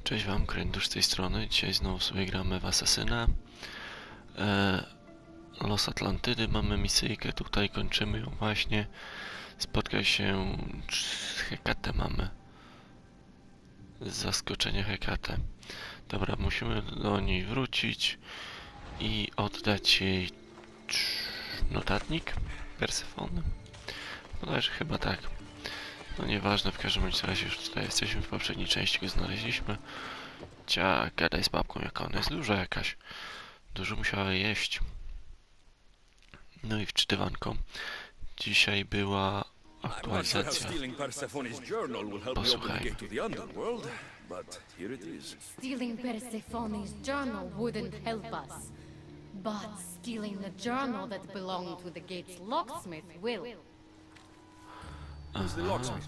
Cześć wam, Krędusz z tej strony. Dzisiaj znowu sobie gramy w Asasyna. Los Atlantydy, mamy misyjkę, tutaj kończymy ją właśnie. Spotkaj się z Hekatę mamy. Zaskoczenie Hekatę. Dobra, musimy do niej wrócić i oddać jej notatnik Persefony. Bodajże chyba tak. No nieważne, w każdym razie już tutaj jesteśmy, w poprzedniej części go znaleźliśmy. Gadaj z babką, jaka ona jest duża jakaś. Dużo musiała jeść. No i wczytywanko. Dzisiaj była aktualizacja. Posłuchajmy. Stealing Persephone's journal wouldn't help us. But stealing the journal that belonged to the gate's locksmith will. Who's the locksmith?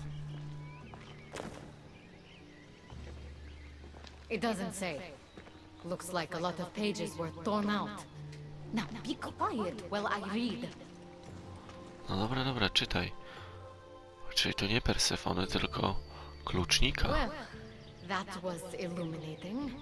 It doesn't say. Looks like a lot of pages were torn out. Now be quiet while I read. No dobra, czytaj. Czyli to nie Persefony, tylko klucznika. Well, that was illuminating.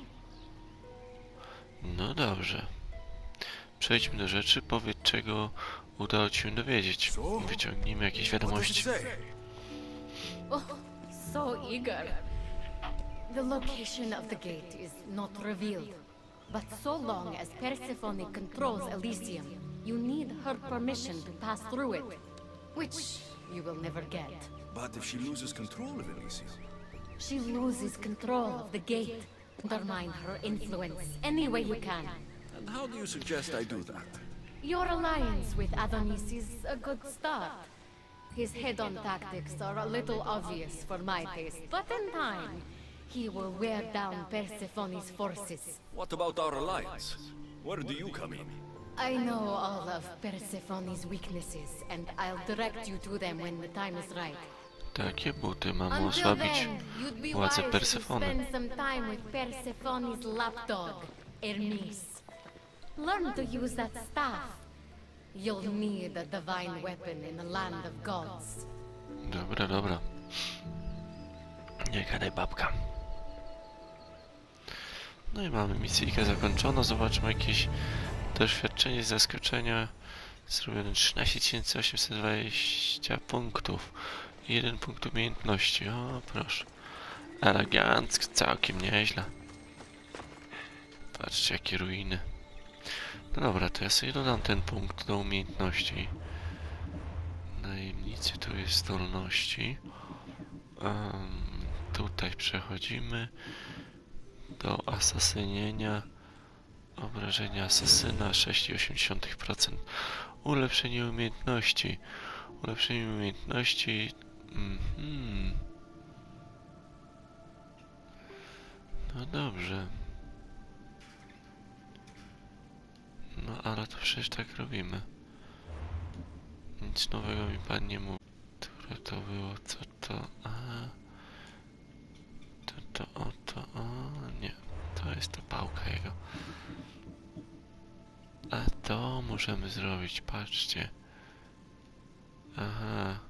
No dobrze. Przejdźmy do rzeczy, powiedz czego udało ci się dowiedzieć. Wyciągnijmy jakieś wiadomości. Oh, so eager. The location of the gate is not revealed. But so long as Persephone controls Elysium, you need her permission to pass through it. Which you will never get. But if she loses control of Elysium? She loses control of the gate. Undermine her influence any way you can. And how do you suggest I do that? Your alliance with Adonis is a good start. His head-on tactics are a little obvious for my taste, but in time, he will wear down Persephone's forces. What about our alliance? Where do you come in? I know all of Persephone's weaknesses, and I'll direct you to them when the time is right. Takie buty mamy Until osłabić then, you'd be władzę wise to Persefony. spend some time with Persephone's lapdog, Hermes. Learn to use that staff. You'll need a divine weapon in the land of gods. Dobra. Nie gadaj babka. No i mamy misyjkę zakończoną. Zobaczmy jakieś doświadczenie, zaskoczenia. Zrobione 13 820 punktów. 1 punkt umiejętności. O, proszę. Elegancko, całkiem nieźle. Patrzcie, jakie ruiny. No dobra, to ja sobie dodam ten punkt do umiejętności. Najemnicy, tu jest zdolności. Tutaj przechodzimy do asasynienia. Obrażenia asasyna 6,8%. Ulepszenie umiejętności. Ulepszenie umiejętności. No dobrze. No ale to przecież tak robimy. Nic nowego mi pan nie mówi. Które to było? Co to? Nie. To jest ta pałka jego. A to możemy zrobić, patrzcie. Aha.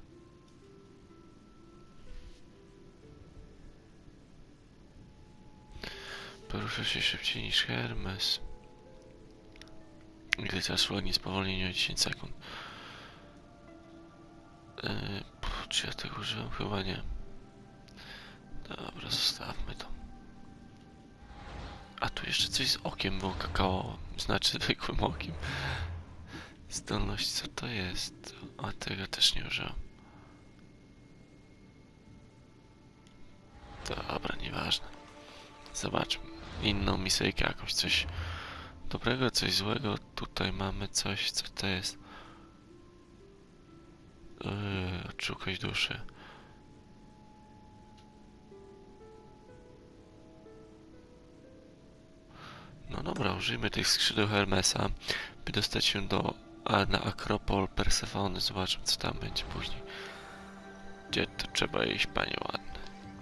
Porusza się szybciej niż Hermes. Gdy czas ulegnie spowolnieniu o 10 sekund. Czy ja tego używam? Chyba nie. Dobra, zostawmy to. A tu jeszcze coś z okiem było kakao. Znaczy zwykłym okiem. Zdolność, co to jest? A tego też nie użyłem. Dobra, nieważne. Zobaczmy. Inną misyjkę jakąś, coś dobrego, coś złego. Tutaj mamy coś, co to jest? Odszukać duszy. No dobra, użyjmy tych skrzydeł Hermesa, by dostać się na Akropol Persefony. Zobaczmy, co tam będzie później. Gdzie to trzeba iść, panie ładne?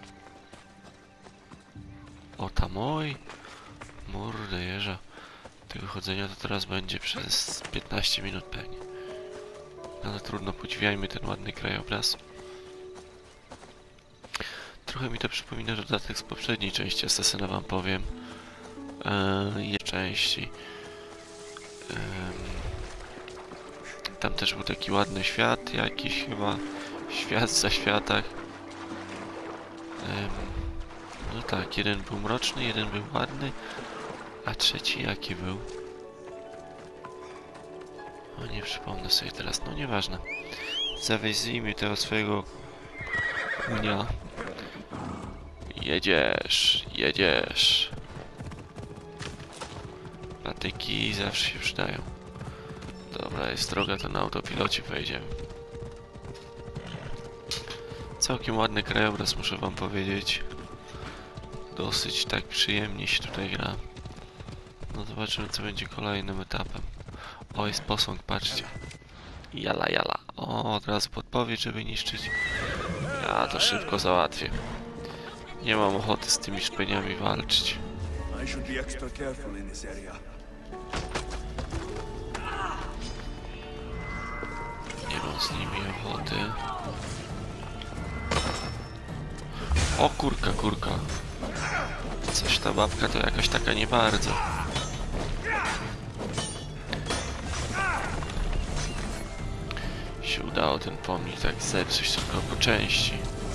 O tam, oj! Mordę jeża. Tego chodzenia to teraz będzie przez 15 minut pewnie. No ale trudno, podziwiajmy ten ładny krajobraz. Trochę mi to przypomina dodatek z poprzedniej części Assassina, wam powiem. Części. Tam też był taki ładny świat, jakiś chyba świat za światach. No tak, jeden był mroczny, jeden był ładny, a trzeci jaki był? O, nie przypomnę sobie teraz, no nieważne. Zawieźlijmy tego swojego kunia. Jedziesz, jedziesz. Patyki zawsze się przydają. Dobra, jest droga, to na autopilocie pojedziemy. Całkiem ładny krajobraz, muszę wam powiedzieć. Dosyć tak przyjemnie się tutaj gra. No zobaczymy, co będzie kolejnym etapem. O, jest posąg, patrzcie. Jala, jala. O, od razu podpowiedź, żeby niszczyć. Ja to szybko załatwię. Nie mam ochoty z tymi szpeniami walczyć. I should be extra careful in this area. Nie mam z nimi ochoty. O, kurka, kurka. Coś ta babka to jakaś taka nie bardzo. Się udało ten pomnik tak zepsuć tylko po części.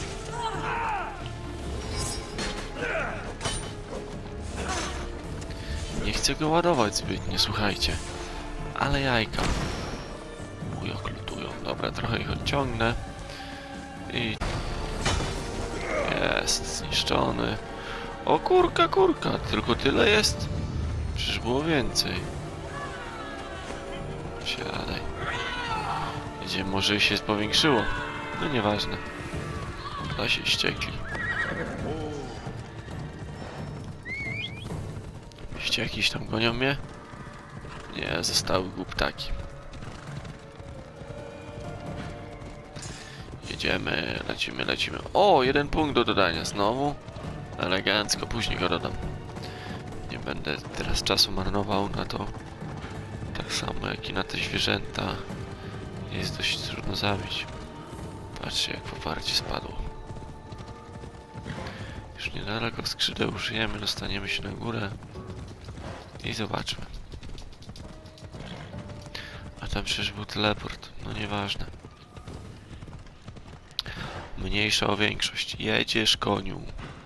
Nie chcę go ładować zbytnio, słuchajcie. Ale jajka. Jak lutują. Dobra, trochę ich odciągnę. I... Jest zniszczony. O, kurka, kurka. Tylko tyle jest? Przecież było więcej. Siadaj. Gdzie może się powiększyło? No nieważne. Chyba się ściekli. Ściekliś tam gonią mnie? Nie, zostały głuptaki. Jedziemy, lecimy, lecimy. O, 1 punkt do dodania znowu. Elegancko, później go dodam. Nie będę teraz czasu marnował na to. Tak samo jak i na te zwierzęta. Jest dość trudno zabić. Patrzcie, jak poparcie spadło. Już niedaleko skrzydeł użyjemy, dostaniemy się na górę. I zobaczmy. A tam przecież był teleport. No nieważne. Mniejsza o większość. Jedziesz, koniu.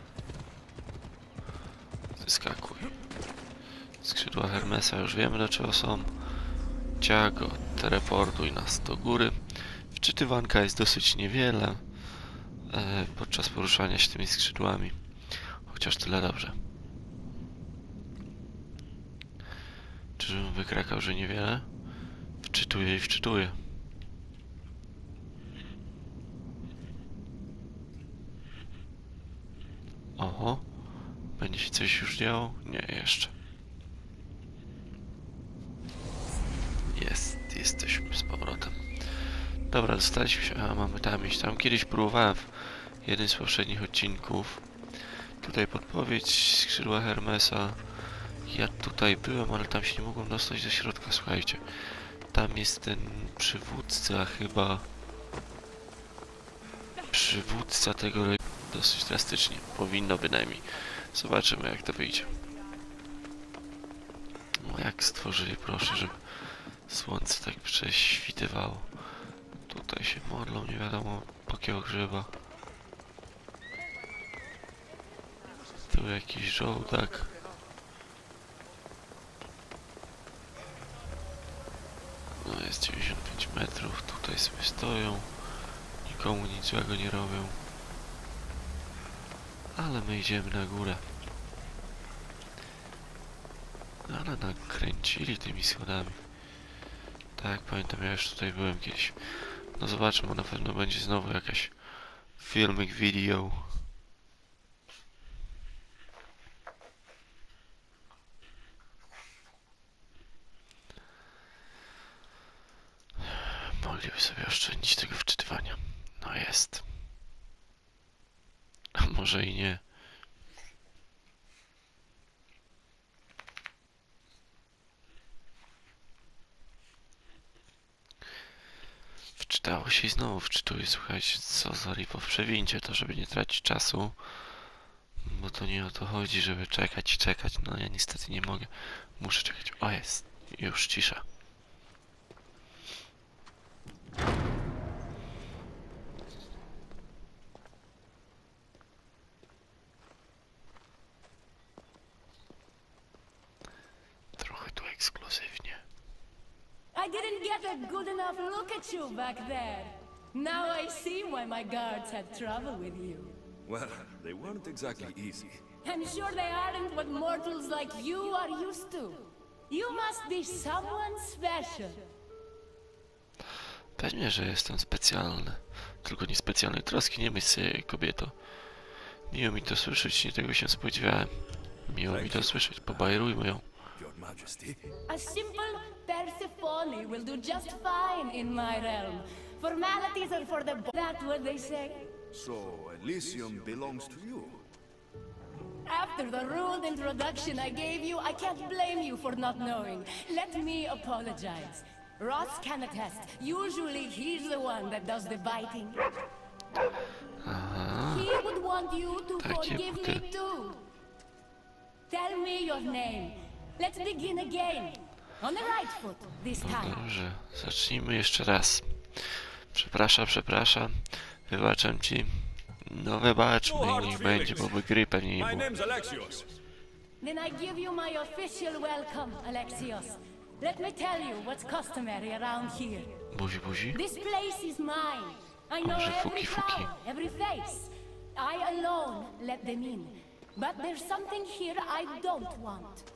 Wyskakuj. Skrzydła Hermesa już wiemy, do czego są. Ciago, teleportuj nas do góry. Wczytywanka jest dosyć niewiele podczas poruszania się tymi skrzydłami. Chociaż tyle dobrze. Czyżbym wykrakał, że niewiele? Wczytuję i wczytuję. Oho. Będzie się coś już działo? Nie, jeszcze. Jesteśmy z powrotem. Dobra, dostaliśmy się. A, mamy tam iść. Tam kiedyś próbowałem w jednym z poprzednich odcinków. Tutaj podpowiedź skrzydła Hermesa. Ja tutaj byłem, ale tam się nie mogłem dostać do środka, słuchajcie. Tam jest ten przywódca chyba. Przywódca tego dosyć drastycznie. Powinno bynajmniej. Zobaczymy, jak to wyjdzie. No jak stworzyli, proszę, żeby słońce tak prześwitywało. Tutaj się modlą, nie wiadomo po jakiego grzyba. Tu jakiś żołdak. No jest 95 metrów, tutaj sobie stoją. Nikomu nic złego nie robią. Ale my idziemy na górę. Ale nakręcili tymi schodami. Tak, pamiętam, ja już tutaj byłem kiedyś. No zobaczmy, na pewno będzie znowu jakaś filmik, video. Mogliby sobie oszczędzić tego wczytywania. No jest. A może i nie. Udało się i znowu wczytuję, słuchajcie, co za ripo w przewincie, to żeby nie tracić czasu. Bo to nie o to chodzi, żeby czekać i czekać. No ja niestety nie mogę. Muszę czekać. O, jest. Już cisza. Trochę tu ekskluzywnie. I didn't get a good enough look at you back there. Now I see why my guards had trouble with you. Well, they weren't exactly easy. I'm sure they aren't what mortals like you are used to. You must be someone special. Pewnie, że jestem specjalny. Tylko nie specjalnej troski, nie myśl sobie, kobieto. Miło mi to słyszeć, nie tego się spodziewałem. Miło mi to słyszeć, pobajerujmy ją. Your Majesty. A simple Persephone will do just fine in my realm. Formalities are for the That's what they say. So, Elysium belongs to you. After the rude introduction I gave you, I can't blame you for not knowing. Let me apologize. Ross can attest. Usually he's the one that does the biting. Aha, He would want you to Takie forgive me buty. too. Tell me your name. Let's begin again. On the right foot this time. dobrze. Zacznijmy jeszcze raz. Przepraszam. Wybaczam ci. No wybaczmy, niech będzie, bo by gry pewnie nie było. name's Alexios. Then I give you my official welcome, Alexios. Let me tell you what's customary around here. Buzi? This place is mine. I know Może every fuki. flower, every face. I alone let them in. But there's something here I don't want.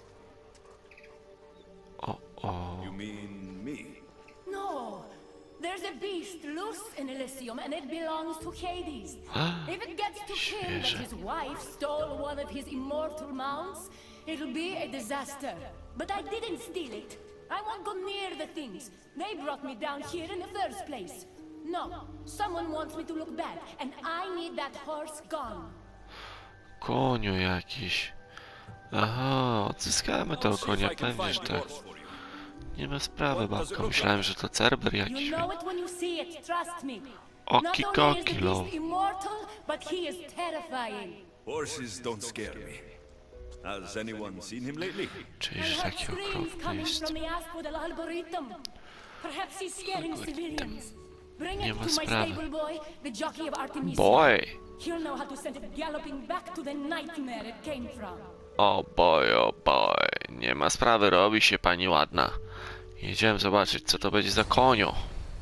O. You mean me? No. There's a beast loose in Elysium and it belongs to Hades. If it gets to him that Świeże. his wife stole one of his immortal mounts, it'll be a disaster. But I didn't steal it. I won't go near the things. They brought me down here in the first place. No, someone wants me to look bad, and I need that horse gone. Koniu jakiś. Aha, odzyskamy tego konia, pewnie, że tak. Nie ma sprawy, babko. Myślałem, że to Cerber You jakiś. know it when you see it, trust me. Oki Not only is koki, the lol. beast immortal, but he is terrifying. Horses don't scare me. Has anyone seen him lately? I Czyż heard taki screams okropny coming jest? from the Asphodel Algorithm. Perhaps he's scaring Algorithm. civilians. Bring Nie it ma to my sprawy. stable boy, the jockey of Artemisia. Boy! He'll know how to send it galloping back to the nightmare it came from. O boy. Nie ma sprawy, robi się pani ładna. Jedziemy zobaczyć, co to będzie za konio.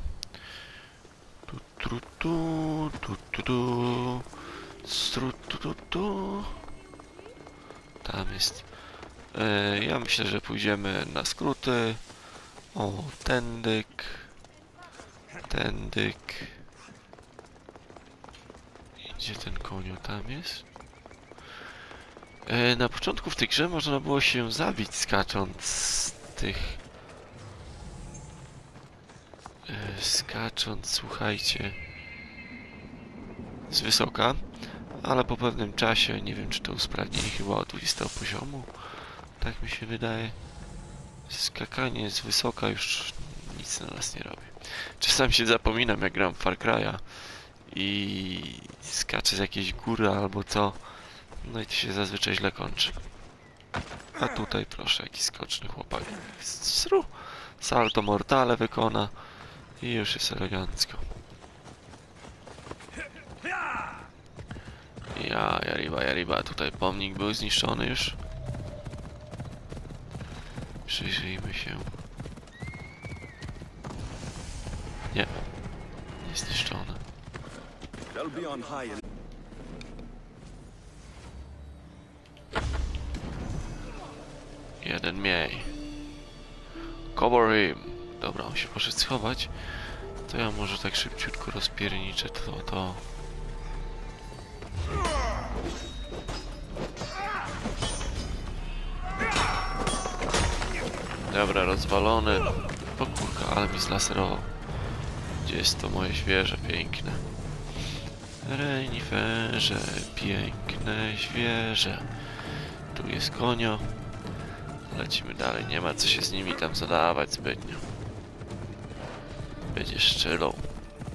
Tu. Tam jest. Ja myślę, że pójdziemy na skróty. O, tędyk. Gdzie ten konio tam jest? Na początku w tej grze można było się zabić skacząc z tych... Skacząc, słuchajcie... z wysoka. Ale po pewnym czasie, nie wiem czy to usprawnili chyba od 20 poziomu. Tak mi się wydaje. Skakanie z wysoka już nic na nas nie robi. Czasami się zapominam jak gram w Far Cry'a i skaczę z jakiejś góry albo co. No i to się zazwyczaj źle kończy. A tutaj proszę, jakiś skoczny chłopak. Salto mortale wykona i już jest elegancko. Jariba. Tutaj pomnik był zniszczony już. Przyjrzyjmy się. Nie zniszczone. They'll be on high. Jeden mniej. Cover him. Dobra, on się poszedł schować. To ja może tak szybciutko rozpierniczę to. Dobra, rozwalony. O kurka, ale mi zlaserował. Gdzie jest to moje świeże, piękne? Reniferze, piękne świeże. Tu jest konio. Lecimy dalej, nie ma co się z nimi tam zadawać zbytnio. Będzie szczelą.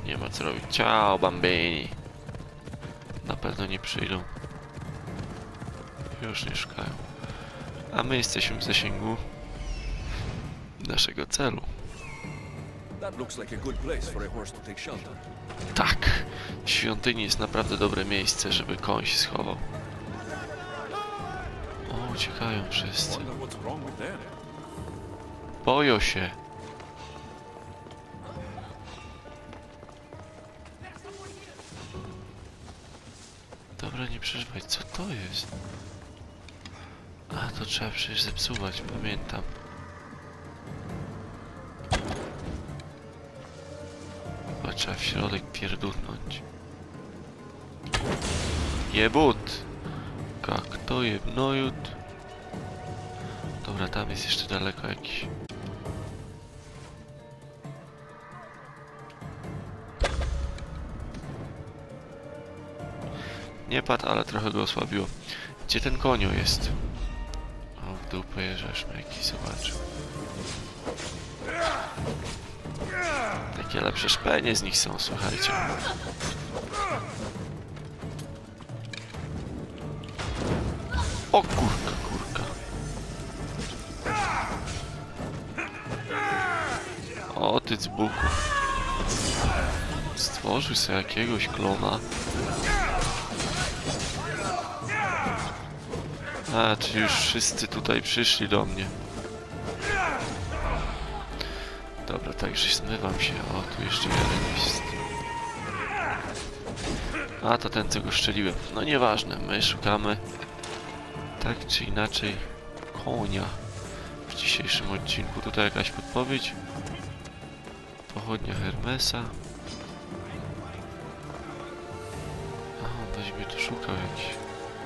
Nie ma co robić. Ciao, bambini. Na pewno nie przyjdą. Już nie szukają. A my jesteśmy w zasięgu naszego celu. That looks like a good place for a horse to take shelter. Tak, w świątyni jest naprawdę dobre miejsce, żeby koń się schował. O, uciekają wszyscy. Wonder what's wrong with them. Boją się. Dobra, nie przeżywać. Co to jest? A, to trzeba przecież zepsuwać, pamiętam. Chyba trzeba w środek pierdolnąć. Jebut! Jak to jebnojut? Dobra, tam jest jeszcze daleko jakiś. Nie padł, ale trochę go osłabiło. Gdzie ten konio jest? O, w dupę jeżesz, jakiś zobaczył. Takie lepsze szpenie z nich są, słuchajcie. O kurka, kurka. O ty dzbuku. Stworzył sobie jakiegoś klona. A, czy już wszyscy tutaj przyszli do mnie. Dobra, także zmywam się. O, tu jeszcze jeden jest. A, to ten, co go szczeliłem. No nieważne, my szukamy tak czy inaczej konia w dzisiejszym odcinku. Tutaj jakaś podpowiedź. Pochodnia Hermesa. A, ktoś mnie tu szukał jakiś.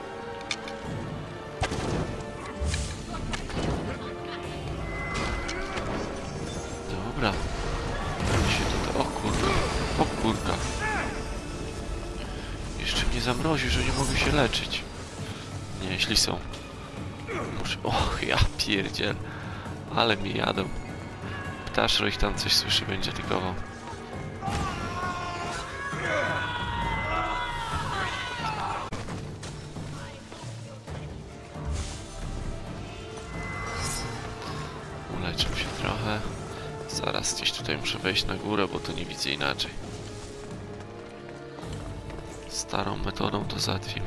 Dobra. Się tutaj... O kurka. O kurka. Jeszcze mnie zamroził, że nie mogę się leczyć. Nie, jeśli są. Muszę... Och, ja pierdziel. Ale mi jadą. Ptaszro ich tam coś słyszy, będzie tykował. Uleczę się trochę. Zaraz gdzieś tutaj muszę wejść na górę, bo tu nie widzę inaczej. Starą metodą to załatwimy.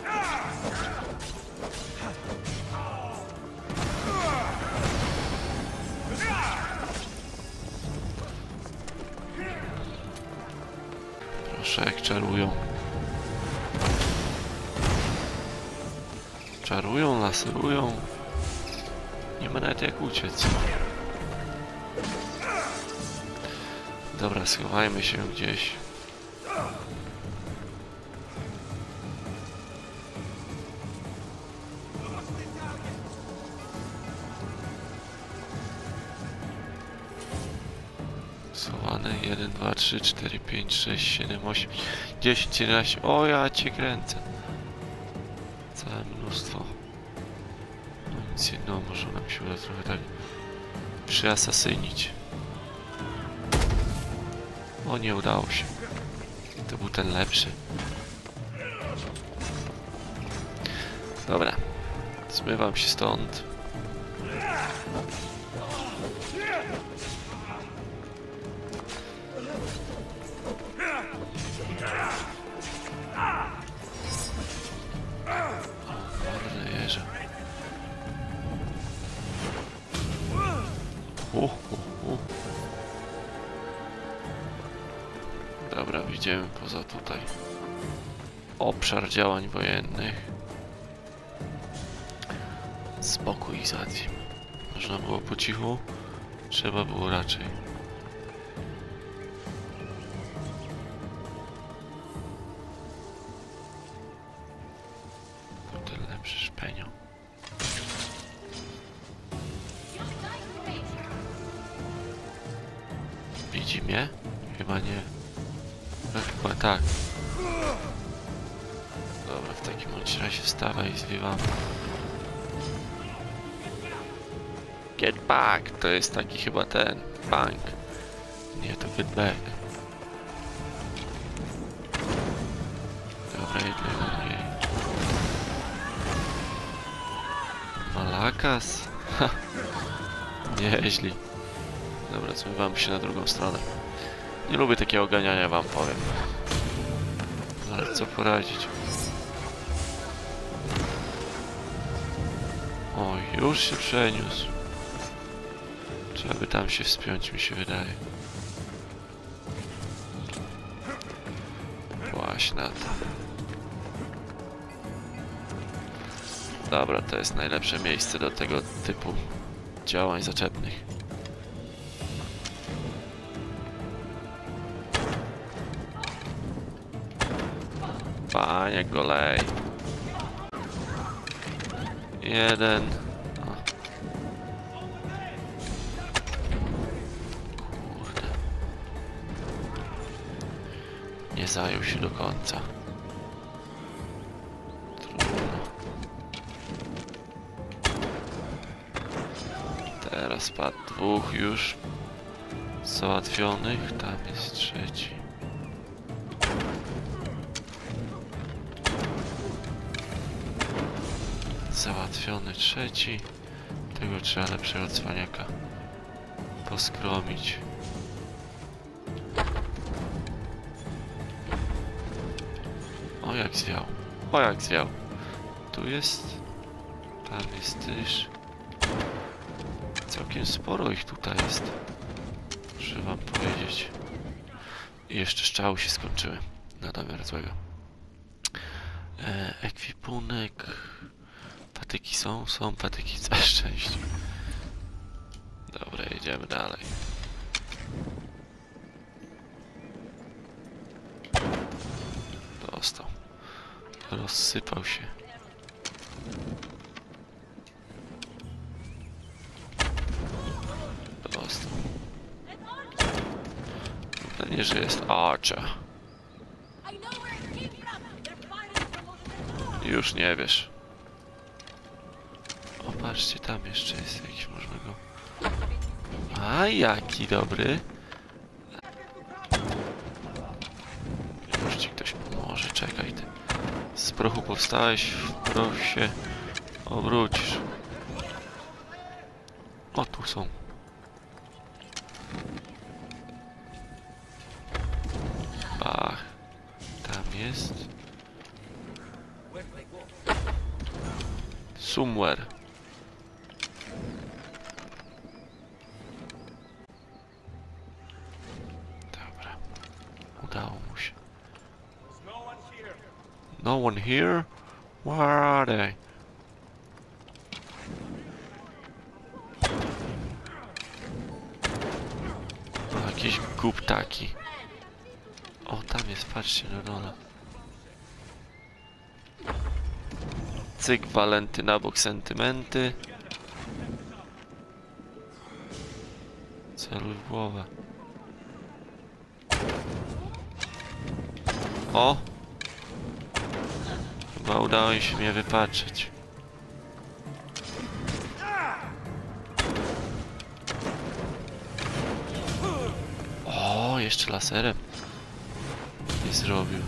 Proszę, jak czarują. Czarują, laserują. Nie ma nawet jak uciec. Dobra, schowajmy się gdzieś. Schowane 1, 2, 3, 4, 5, 6, 7, 8, 10, 11. O, ja cię kręcę. Całe mnóstwo. No nic jedno, może nam się uda trochę tak przyasasynić. O, nie udało się. To był ten lepszy. Dobra. Zmywam się stąd. Mordę jeża. Dobra, widzimy poza tutaj obszar działań wojennych. Spokój załatwimy. Można było po cichu, trzeba było raczej. Ten lepszy szpenio. Widzi mnie? Chyba nie. Chyba tak. Dobra, w takim razie wstawaj i zwiewam. Get back! To jest taki chyba ten bank. Nie, to get back. Malakas? Ha! Nieźli. Dobra, zmywamy się na drugą stronę. Nie lubię takiego ganiania, wam powiem. Ale co poradzić? Oj, już się przeniósł. Trzeba by tam się wspiąć, mi się wydaje. Właśnie na to. Dobra, to jest najlepsze miejsce do tego typu działań zaczepnych. Panie golej. Jeden. O. Kurde. Nie zajął się do końca. Trudno. Teraz padł dwóch już załatwionych. Tam jest trzeci. Załatwiony trzeci. Tego trzeba lepszego cwaniaka poskromić. O jak zwiał. O jak zwiał. Tu jest. Tam jest też. Całkiem sporo ich tutaj jest. Muszę wam powiedzieć. I jeszcze strzały się skończyły. Na domiar złego. Ekwipunek. Patyki są? Są patyki, całe szczęście. Dobra, jedziemy dalej. Dostał. Rozsypał się. Dostał. Pytanie, że jest Archer. Już nie wiesz. O, patrzcie, tam jeszcze jest jakiś, można go... A, jaki dobry. Już ci ktoś pomoże, czekaj ty. Z prochu powstałeś, w proch się obrócisz. O, tu są. Bach. Tam jest. Somewhere. Dobra. Udało mu się. No one here? Where are they? O, jakieś głuptaki. O, tam jest, patrzcie na dole. Cyk, walenty na bok, sentymenty. Celuj w głowę. O! Chyba udało mi się mnie wypatrzeć. O, jeszcze laserem. Nie zrobił.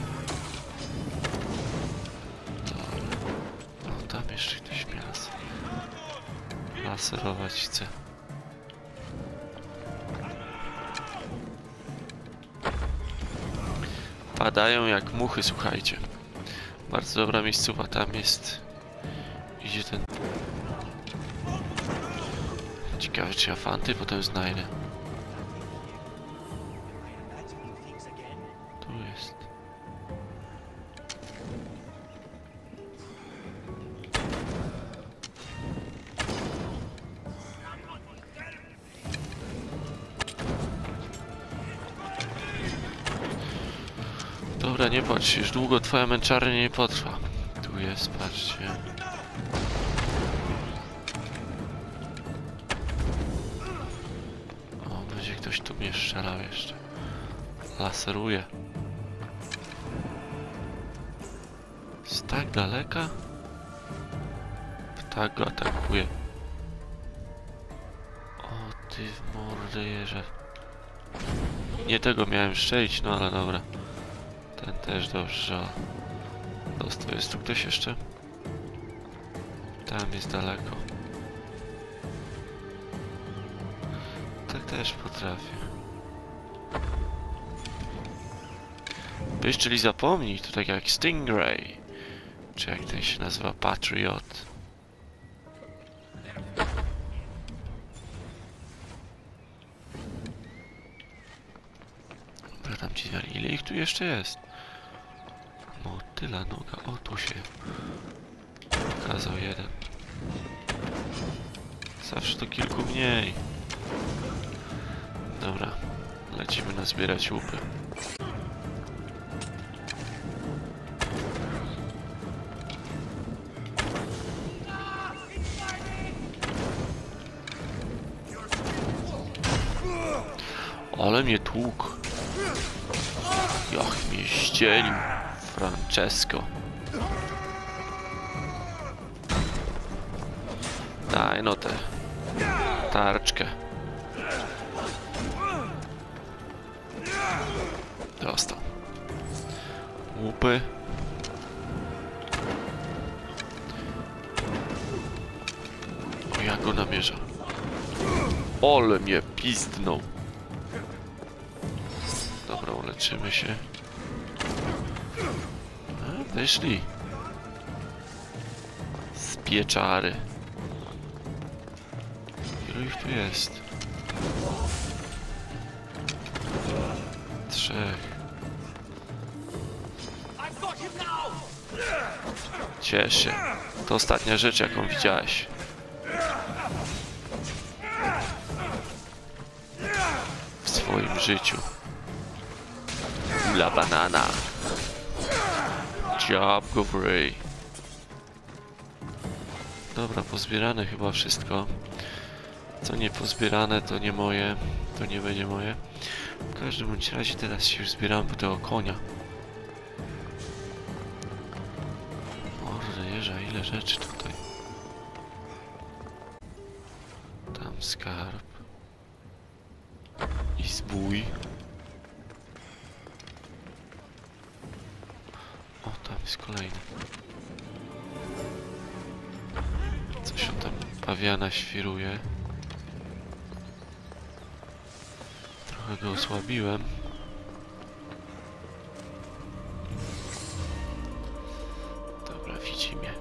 Tam jeszcze ktoś mnie laserować chce. Padają jak muchy, słuchajcie. Bardzo dobra miejscowa tam jest. Idzie ten... Ciekawe, czy ja fanty potem znajdę. Tu jest. Dobra, nie patrz, już długo twoja męczarnia nie potrwa. Tu jest, patrzcie. O, będzie ktoś tu mnie strzelał jeszcze. Laseruje. Z tak daleka? Ptak go atakuje. O, ty w mordę jeże. Nie tego miałem strzelić, no ale dobra. Ten też dobrze, że dostał. Jest tu ktoś jeszcze? Tam jest daleko. Tak też potrafię. Wiesz, czyli zapomnij, to tak jak Stingray. Czy jak ten się nazywa, Patriot. Dobra, tam ci dali. Ile ich tu jeszcze jest? Motyla noga. O, tu się pokazał jeden. Zawsze to kilku mniej. Dobra, lecimy nazbierać łupy. Ale mnie tłukł. Jak mnie ścielił Francesco. Daj no tę tarczkę. Dostał. Łupy. O, jak go namierza. Ole mnie pizdnął. Dobra, uleczymy się. A, wyszli. Z pieczary. Ilu ich tu jest? 3. Ciesz się. To ostatnia rzecz, jaką widziałeś. W swoim życiu. La banana. Job go w ryj. Dobra, pozbierane chyba wszystko. Co nie pozbierane, to nie moje. To nie będzie moje. W każdym bądź razie teraz się już zbieramy po tego konia. Morze jeża, ile rzeczy tutaj. Tam skarb. I zbój. O, tam jest kolejny. Coś on tam pawiana świruje. Trochę go osłabiłem. Dobra, widzi mnie.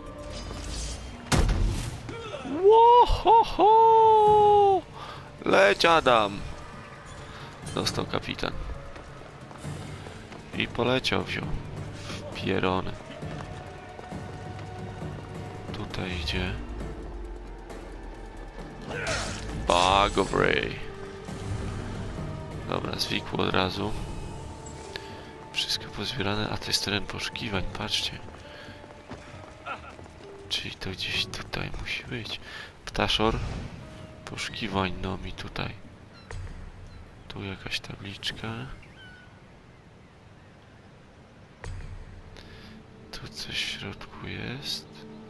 Łohoho! Leć, Adam! Dostał kapitan. I poleciał wziął. Pierony. Tutaj idzie. Bug of Ray. Dobra, zwikło od razu. Wszystko pozbierane, a to jest teren poszukiwań, patrzcie. Czyli to gdzieś tutaj musi być. Ptaszor. Poszukiwań, no mi tutaj. Tu jakaś tabliczka. Tu coś w środku jest.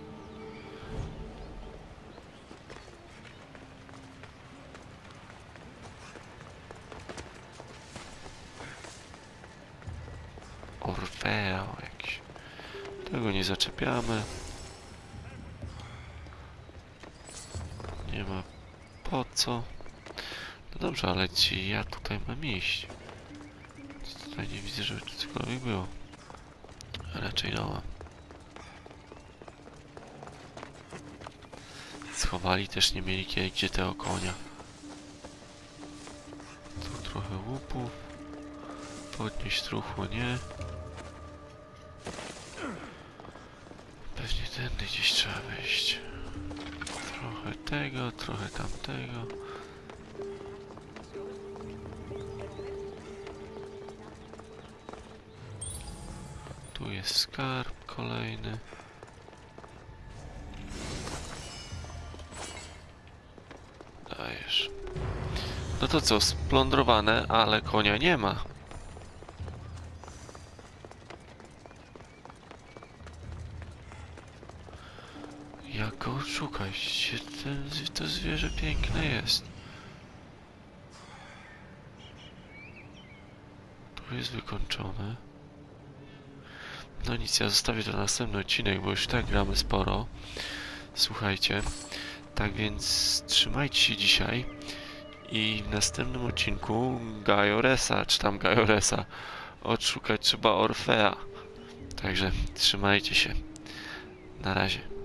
Orfeo jakiś. Tego nie zaczepiamy. Nie ma po co. No dobrze, ale ci ja tutaj mam iść. Tutaj nie widzę, żeby tu cokolwiek było. Raczej no. Schowali też nie mieli gdzie tego konia. Tu trochę łupów. Podnieść truchło, nie. Pewnie tędy gdzieś trzeba wejść. Trochę tego, trochę tamtego. Tu jest skarb kolejny. Dajesz. No to co, splądrowane, ale konia nie ma. Jak go szukać? To zwierzę piękne jest. Tu jest wykończone. No nic, ja zostawię to na następny odcinek, bo już tak gramy sporo. Słuchajcie, tak więc trzymajcie się dzisiaj i w następnym odcinku Gajoresa, czy tam Gajoresa, odszukać trzeba Orfea. Także trzymajcie się. Na razie.